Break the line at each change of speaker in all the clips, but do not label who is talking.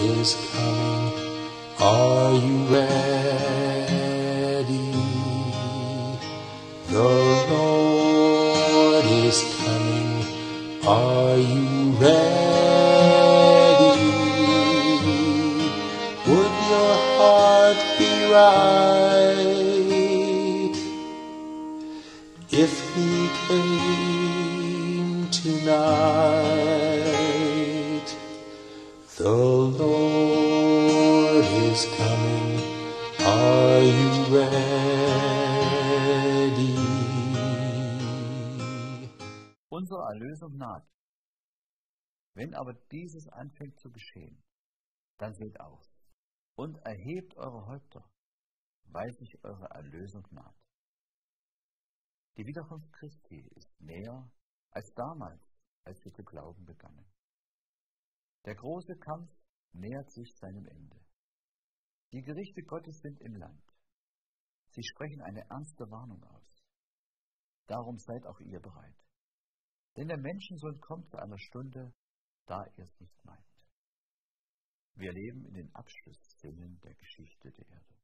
is coming. Are you ready? The Lord is coming. Are you ready? Would your heart be right if he came tonight? The Lord is coming. Are you ready?
Unsere Erlösung naht. Wenn aber dieses anfängt zu geschehen, dann seht aus und erhebt eure Häupter, weil sich eure Erlösung naht. Die Wiederkunft Christi ist näher als damals, als wir zu glauben begannen. Der große Kampf nähert sich seinem Ende. Die Gerichte Gottes sind im Land. Sie sprechen eine ernste Warnung aus. Darum seid auch ihr bereit. Denn der Menschensohn kommt zu einer Stunde, da ihr es nicht meint. Wir leben in den Abschlussszenen der Geschichte der Erde.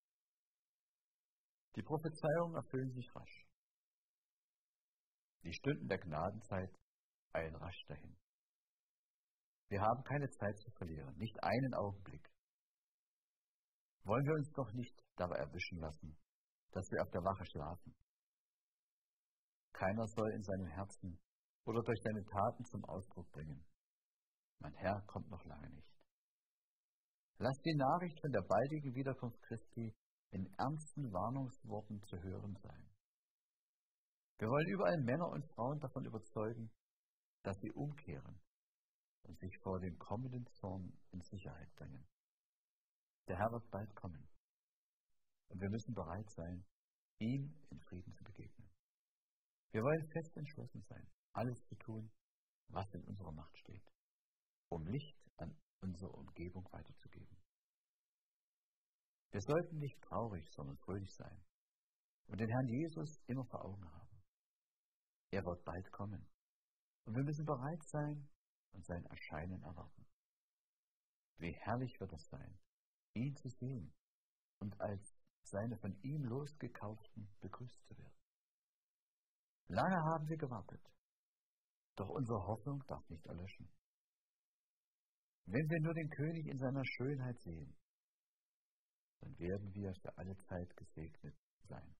Die Prophezeiungen erfüllen sich rasch. Die Stunden der Gnadenzeit eilen rasch dahin. Wir haben keine Zeit zu verlieren, nicht einen Augenblick. Wollen wir uns doch nicht dabei erwischen lassen, dass wir auf der Wache schlafen. Keiner soll in seinem Herzen oder durch seine Taten zum Ausdruck bringen: Mein Herr kommt noch lange nicht. Lasst die Nachricht von der baldigen Wiederkunft Christi in ernsten Warnungsworten zu hören sein. Wir wollen überall Männer und Frauen davon überzeugen, dass sie umkehren und sich vor dem kommenden Zorn in Sicherheit bringen. Der Herr wird bald kommen und wir müssen bereit sein, ihm in Frieden zu begegnen. Wir wollen fest entschlossen sein, alles zu tun, was in unserer Macht steht, um Licht an unsere Umgebung weiterzugeben. Wir sollten nicht traurig, sondern fröhlich sein und den Herrn Jesus immer vor Augen haben. Er wird bald kommen und wir müssen bereit sein und sein Erscheinen erwarten. Wie herrlich wird es sein, ihn zu sehen und als seine von ihm losgekauften begrüßt zu werden. Lange haben wir gewartet, doch unsere Hoffnung darf nicht erlöschen. Wenn wir nur den König in seiner Schönheit sehen, dann werden wir für alle Zeit gesegnet sein.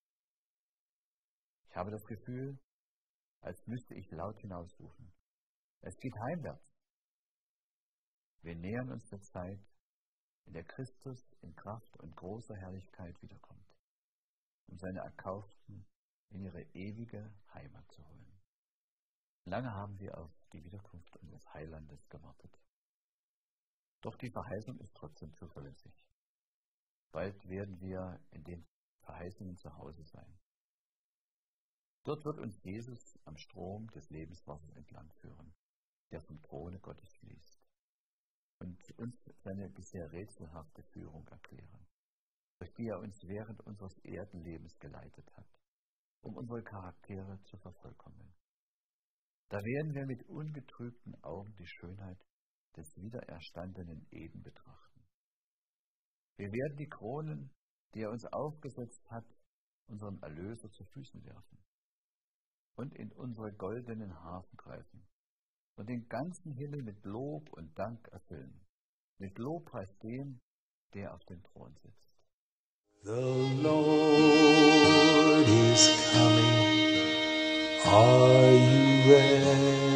Ich habe das Gefühl, als müsste ich laut hinausrufen: Es geht heimwärts. Wir nähern uns der Zeit, in der Christus in Kraft und großer Herrlichkeit wiederkommt, um seine Erkauften in ihre ewige Heimat zu holen. Lange haben wir auf die Wiederkunft unseres Heilandes gewartet. Doch die Verheißung ist trotzdem zuverlässig. Bald werden wir in den Verheißungen zu Hause sein. Dort wird uns Jesus am Strom des Lebenswassers entlang führen, der vom Throne Gottes fließt, und uns seine bisher rätselhafte Führung erklären, durch die er uns während unseres Erdenlebens geleitet hat, um unsere Charaktere zu vervollkommnen. Da werden wir mit ungetrübten Augen die Schönheit des wiedererstandenen Eden betrachten. Wir werden die Kronen, die er uns aufgesetzt hat, unserem Erlöser zu Füßen werfen und in unsere goldenen Hafen greifen und den ganzen Himmel mit Lob und Dank erfüllen, mit Lobpreis dem, der auf dem Thron sitzt.
The Lord is coming. Are you ready?